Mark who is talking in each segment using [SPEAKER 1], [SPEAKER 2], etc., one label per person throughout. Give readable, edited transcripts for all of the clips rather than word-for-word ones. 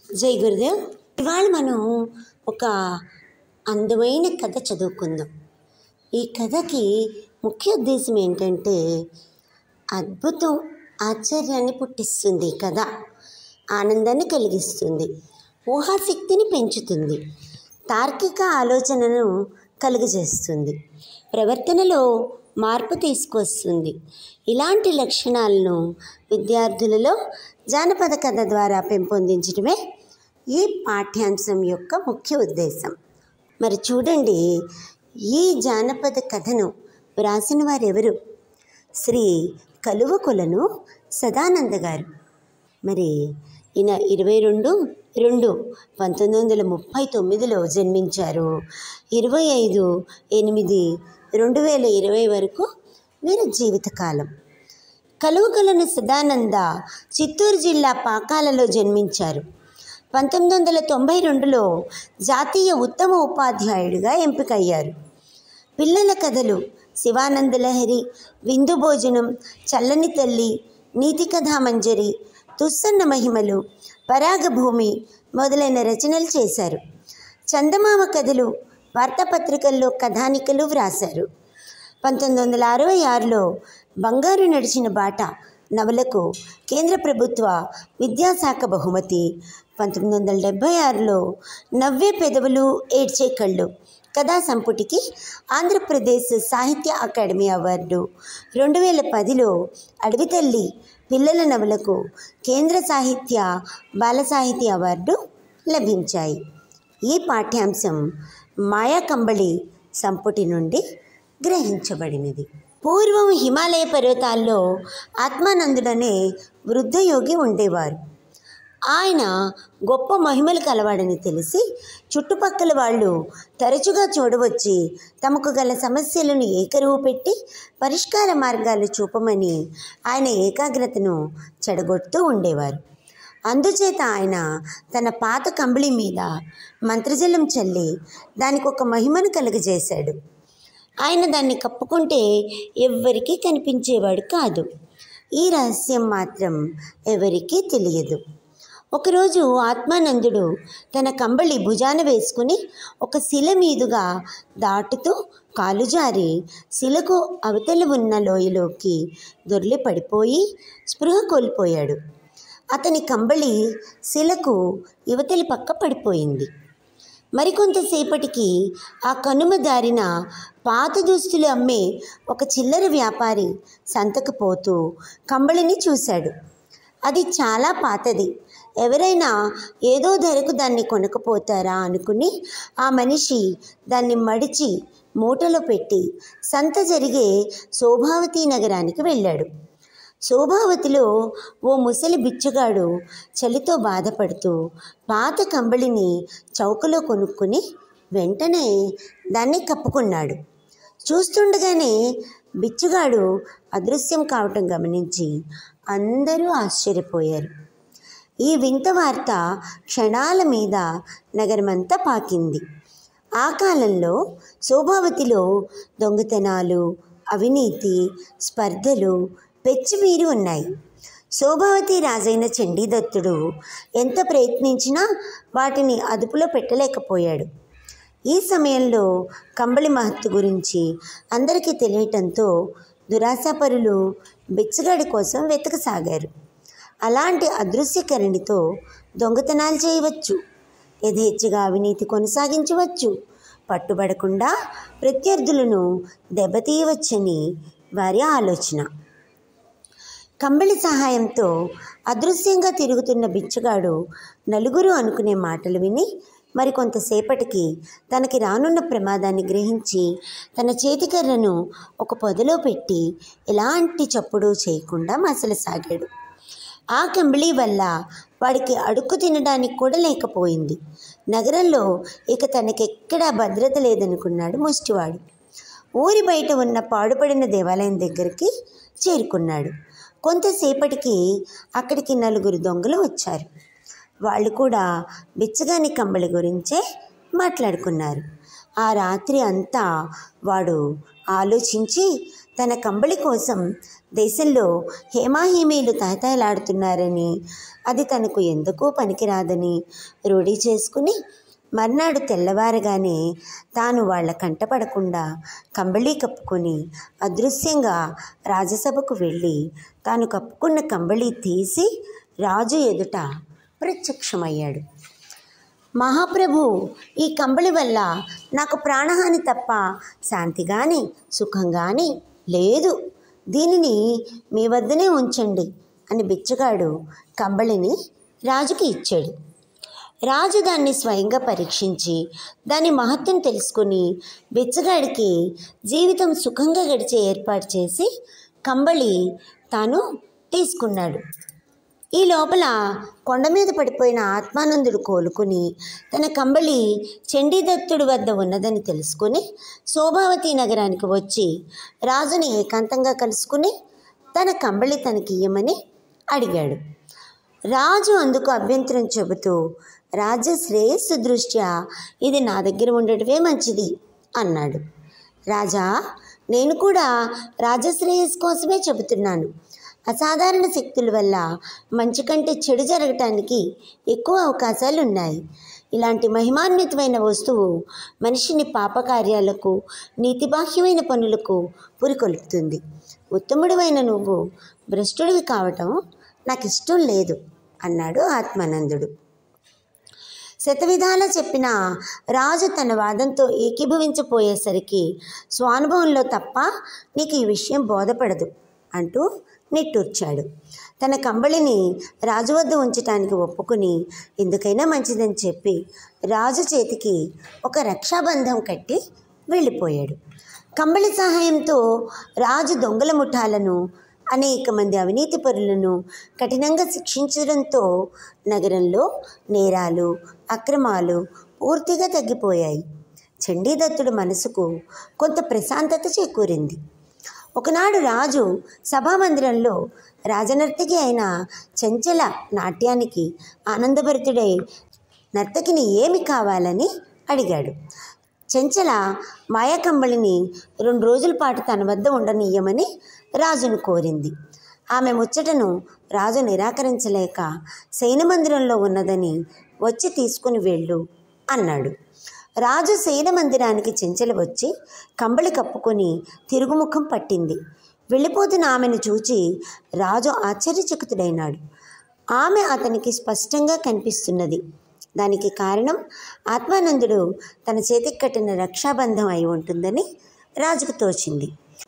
[SPEAKER 1] జై గురుదేవ్. ఇవాళ మనం ఒక అందమైన కథ చదువుకుందాం. ఈ కథకి ముఖ్య ఉద్దేశం ఏంటంటే అద్భుతం, ఆశ్చర్యాన్ని పుట్టిస్తుంది. ఈ కథ ఆనందాన్ని కలిగిస్తుంది, ఊహాశక్తిని పెంచుతుంది, తార్కిక ఆలోచనను కలుగజేస్తుంది, ప్రవర్తనలో మార్పు తీసుకొస్తుంది. ఇలాంటి లక్షణాలను విద్యార్థులలో జానపద కథ ద్వారా పెంపొందించడమే ఈ పాఠ్యాంశం యొక్క ముఖ్య ఉద్దేశం. మరి చూడండి, ఈ జానపద కథను వ్రాసిన వారెవరు? శ్రీ కలువకొలను సదానంద గారు. మరి ఈయన 22/2/1939 జన్మించారు. 25/8/2020 వరకు వీరి జీవితకాలం. కలువకొలను సదానంద చిత్తూరు జిల్లా పాకాలలో జన్మించారు. 1992లో జాతీయ ఉత్తమ ఉపాధ్యాయుడిగా ఎంపికయ్యారు. పిల్లల కథలు శివానందలహరి, విందు భోజనం, చల్లని తల్లి, నీతి కథామంజరి, తుస్సన్న మహిమలు, పరాగభూమి మొదలైన రచనలు చేశారు. చందమామ కథలు, వార్తాపత్రికల్లో కథానికలు వ్రాశారు. 1966లో బంగారు నడిచిన బాట నవలకు కేంద్ర ప్రభుత్వ విద్యాశాఖ బహుమతి, 1976లో నవ్వే పెదవులు ఏడ్చే కళ్ళు కథా సంపుటికి ఆంధ్రప్రదేశ్ సాహిత్య అకాడమీ అవార్డు, 2010లో అడవితల్లి పిల్లల నవలకు కేంద్ర సాహిత్య బాల సాహితీ అవార్డు లభించాయి. ఈ పాఠ్యాంశం మాయాకంబళి సంపుటి నుండి గ్రహించబడినది. పూర్వం హిమాలయ పర్వతాల్లో ఆత్మానందుడనే వృద్ధయోగి ఉండేవారు. ఆయన గొప్ప మహిమలు కలవాడని తెలిసి చుట్టుపక్కల వాళ్ళు తరచుగా చూడవచ్చి తమకు గల సమస్యలను ఏకరువు పెట్టి పరిష్కార మార్గాలు చూపమని ఆయన ఏకాగ్రతను చెడగొడుతూ ఉండేవారు. అందుచేత ఆయన తన పాత కంబళి మీద మంత్రజలం చల్లి దానికి ఒక మహిమను కలుగజేశాడు. ఆయన దాన్ని కప్పుకుంటే ఎవ్వరికీ కనిపించేవాడు కాదు. ఈ రహస్యం మాత్రం ఎవరికీ తెలియదు. ఒకరోజు ఆత్మానందుడు తన కంబళి భుజాన వేసుకుని ఒక శిల మీదుగా దాటుతూ కాలు జారి శిలకు అవతల ఉన్న లోయలోకి దొర్లి పడిపోయి స్పృహ కోల్పోయాడు. అతని కంబళి శిలకు యువతలి పక్క పడిపోయింది. మరికొంతసేపటికి ఆ కనుమ దారిన పాత దుస్తులు అమ్మే ఒక చిల్లర వ్యాపారి సంతకు పోతూ కంబళిని చూశాడు. అది చాలా పాతది, ఎవరైనా ఏదో ధరకు దాన్ని కొనకపోతారా అనుకుని ఆ మనిషి దాన్ని మడిచి మూటలో పెట్టి సంత జరిగే శోభావతి నగరానికి వెళ్ళాడు. శోభావతిలో ఓ ముసలి బిచ్చగాడు చలితో బాధపడుతూ పాత కంబళిని చౌకలో కొనుక్కుని వెంటనే దాన్ని కప్పుకున్నాడు. చూస్తుండగానే బిచ్చగాడు అదృశ్యం కావటం గమనించి అందరూ ఆశ్చర్యపోయారు. ఈ వింత వార్త క్షణాల మీద నగరమంతా పాకింది. ఆ కాలంలో శోభావతిలో దొంగతనాలు, అవినీతి, స్పర్ధలు పెచ్చిమీరి ఉన్నాయి. శోభావతి రాజైన చండీదత్తుడు ఎంత ప్రయత్నించినా వాటిని అదుపులో పెట్టలేకపోయాడు. ఈ సమయంలో కంబళి మహత్తు గురించి అందరికీ తెలియటంతో దురాశాపరులు బిచ్చగాడి కోసం వెతకసాగారు. అలాంటి అదృశ్యకరణితో దొంగతనాలు చేయవచ్చు, యథేచ్ఛగా అవినీతి కొనసాగించవచ్చు, పట్టుబడకుండా ప్రత్యర్థులను దెబ్బతీయవచ్చని వారి ఆలోచన. కంబళి సహాయంతో అదృశ్యంగా తిరుగుతున్న బిచ్చగాడు నలుగురు అనుకునే మాటలు విని మరికొంతసేపటికి తనకి రానున్న ప్రమాదాన్ని గ్రహించి తన చేతికర్రను ఒక పొదలో పెట్టి ఎలాంటి చప్పుడు చేయకుండా మసలసాగాడు. ఆ కంబళి వల్ల వాడికి అడుక్కు తినడానికి కూడా లేకపోయింది. నగరంలో ఇక తనకెక్కడా భద్రత లేదనుకున్నాడు ముష్టివాడు. ఊరి బయట ఉన్న పాడుపడిన దేవాలయం దగ్గరికి చేరుకున్నాడు. కొంతసేపటికి అక్కడికి 4 దొంగలు వచ్చారు. వాళ్ళు కూడా బిచ్చగాని కంబళి గురించే మాట్లాడుకున్నారు. ఆ రాత్రి అంతా వాడు ఆలోచించి తన కంబళి కోసం దేశంలో హేమాహేమీలు తహతహలాడుతున్నారని, అది తనకు ఎందుకు పనికిరాదని రూఢి చేసుకుని మర్నాడు తెల్లవారగానే తాను వాళ్ళ కంటపడకుండా కంబళీ కప్పుకొని అదృశ్యంగా రాజసభకు వెళ్ళి తాను కప్పుకున్న కంబళీ తీసి రాజు ఎదుట ప్రత్యక్షమయ్యాడు. మహాప్రభు, ఈ కంబళి వల్ల నాకు ప్రాణహాని తప్ప శాంతి కానీ సుఖం కానీ లేదు. దీనిని మీ వద్దనే ఉంచండి అని బిచ్చగాడు కంబళిని రాజుకి ఇచ్చాడు. రాజు దాన్ని స్వయంగా పరీక్షించి దాని మహత్వం తెలుసుకుని బిచ్చగాడికి జీవితం సుఖంగా గడిచే ఏర్పాటు చేసి కంబళి తాను తీసుకున్నాడు. ఈ లోపల కొండ మీద పడిపోయిన ఆత్మానందుడు కోలుకుని తన కంబళి చండీదత్తుడి వద్ద ఉన్నదని తెలుసుకుని శోభావతి నగరానికి వచ్చి రాజుని ఏకాంతంగా కలుసుకుని తన కంబళి తనకి ఇయ్యమని అడిగాడు. రాజు అందుకు అభ్యంతరం చెబుతూ, రాజ్య శ్రేయస్సు దృష్ట్యా ఇది నా దగ్గర ఉండటమే మంచిది అన్నాడు. రాజా, నేను కూడా రాజశ్రేయస్సు కోసమే చెబుతున్నాను. అసాధారణ శక్తుల వల్ల మంచి కంటే చెడు జరగటానికి ఎక్కువ అవకాశాలు ఉన్నాయి. ఇలాంటి మహిమాన్వితమైన వస్తువు మనిషిని పాపకార్యాలకు, నీతిబాహ్యమైన పనులకు పురికొల్పుతుంది. ఉత్తముడివైన నువ్వు భ్రష్టుడివి కావటం నాకు ఇష్టం లేదు అన్నాడు ఆత్మానందుడు. శతవిధాలా చెప్పిన రాజు తన వాదంతో ఏకీభవించపోయేసరికి స్వానుభవంలో తప్ప నీకు ఈ విషయం బోధపడదు అంటూ నిట్టూర్చాడు. తన కంబళిని రాజు వద్ద ఉంచటానికి ఒప్పుకుని ఎందుకైనా మంచిదని చెప్పి రాజు చేతికి ఒక రక్షాబంధం కట్టి వెళ్ళిపోయాడు. కంబళి సహాయంతో రాజు దొంగల ముఠాలను, అనేక మంది అవినీతి పరులను కఠినంగా శిక్షించడంతో నగరంలో నేరాలు, అక్రమాలు పూర్తిగా తగ్గిపోయాయి. చండీదత్తుడి మనసుకు కొంత ప్రశాంతత చేకూరింది. ఒకనాడు రాజు సభామందిరంలో రాజనర్తకి అయిన చంచల నాట్యానికి ఆనందభరితుడై నర్తకిని ఏమి కావాలని అడిగాడు. చంచల మాయాకంబళిని 2 రోజుల పాటు తన వద్ద ఉండనీయమని రాజును కోరింది. ఆమె ముచ్చటను రాజు నిరాకరించలేక శయనమందిరంలో ఉన్నదని వచ్చి తీసుకుని వెళ్ళు అన్నాడు. రాజు శయనమందిరానికి చెంచల వచ్చి కంబళి కప్పుకొని తిరుగుముఖం పట్టింది. వెళ్ళిపోతున్న ఆమెను చూచి రాజు ఆశ్చర్యచకితుడైనాడు. ఆమె అతనికి స్పష్టంగా కనిపిస్తున్నది. దానికి కారణం ఆత్మానందుడు తన చేతికి కట్టిన రక్షాబంధం అయి ఉంటుందని రాజుకు తోచింది.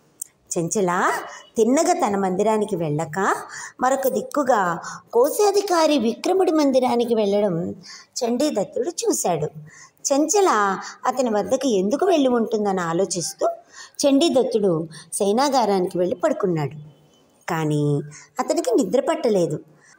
[SPEAKER 1] చెంచల తిన్నగా తన మందిరానికి వెళ్ళక మరొక దిక్కుగా కోశాధికారి విక్రముడి మందిరానికి వెళ్ళడం చండీదత్తుడు చూశాడు. చెంచల అతని వద్దకు ఎందుకు వెళ్ళి ఉంటుందని ఆలోచిస్తూ చండీదత్తుడు సైనాగారానికి వెళ్ళి పడుకున్నాడు. కానీ అతనికి నిద్ర పట్టలేదు.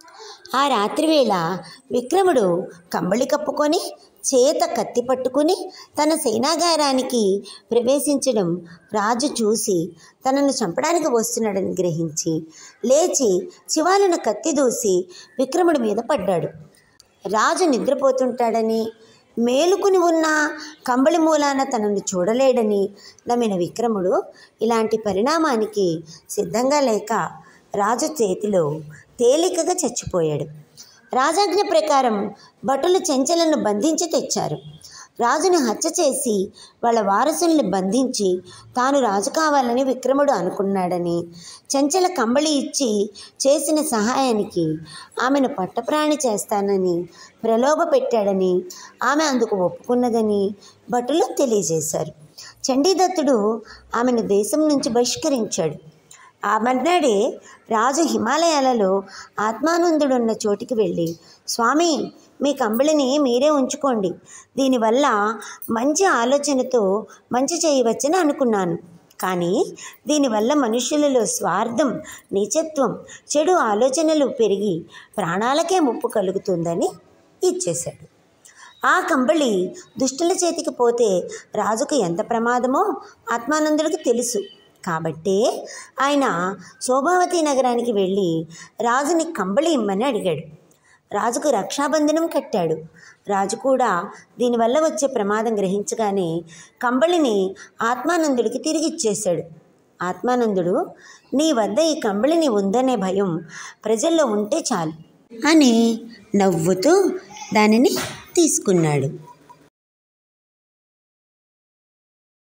[SPEAKER 1] ఆ రాత్రివేళ విక్రముడు కంబళి కప్పుకొని చేత కత్తి పట్టుకుని తన సేనాగారానికి ప్రవేశించడం రాజు చూసి తనను చంపడానికి వస్తున్నాడని గ్రహించి లేచి చివాలున కత్తి దూసి విక్రముడి మీద పడ్డాడు. రాజు నిద్రపోతుంటాడని, మేలుకుని ఉన్న కంబళి మూలాన తనను చూడలేడని నమ్మిన విక్రముడు ఇలాంటి పరిణామానికి సిద్ధంగా లేక రాజు చేతిలో తేలికగా చచ్చిపోయాడు. రాజాజ్ఞ ప్రకారం భటులు చెంచలను బంధించి తెచ్చారు. రాజును హత్య చేసి వాళ్ళ వారసుల్ని బంధించి తాను రాజు కావాలని విక్రముడు అనుకున్నాడని, చెంచల కంబళి ఇచ్చి చేసిన సహాయానికి ఆమెను పట్టప్రాణి చేస్తానని ప్రలోభ పెట్టాడని, ఆమె అందుకు ఒప్పుకున్నదని భటులు తెలియజేశారు. చండీదత్తుడు ఆమెను దేశం నుంచి బహిష్కరించాడు. ఆ మర్నాడే రాజు హిమాలయాలలో ఆత్మానందుడున్న చోటికి వెళ్ళి, స్వామి, మీ కంబళిని మీరే ఉంచుకోండి. దీనివల్ల మంచి ఆలోచనతో మంచి చేయవచ్చని అనుకున్నాను. కానీ దీనివల్ల మనుషులలో స్వార్థం, నీచత్వం, చెడు ఆలోచనలు పెరిగి ప్రాణాలకే ముప్పు కలుగుతుందని ఇచ్చేశాడు. ఆ కంబళి దుష్టుల చేతికి పోతే రాజుకు ఎంత ప్రమాదమో ఆత్మానందుడికి తెలుసు. కాబట్టే ఆయన శోభావతి నగరానికి వెళ్ళి రాజుని కంబళి ఇమ్మని అడిగాడు. రాజుకు రక్షాబంధనం కట్టాడు. రాజు కూడా దీనివల్ల వచ్చే ప్రమాదం గ్రహించగానే కంబళిని ఆత్మానందుడికి తిరిగి ఇచ్చేశాడు. ఆత్మానందుడు, నీ వద్ద ఈ కంబళిని ఉందనే భయం ప్రజల్లో ఉంటే చాలు అని నవ్వుతూ దానిని తీసుకున్నాడు.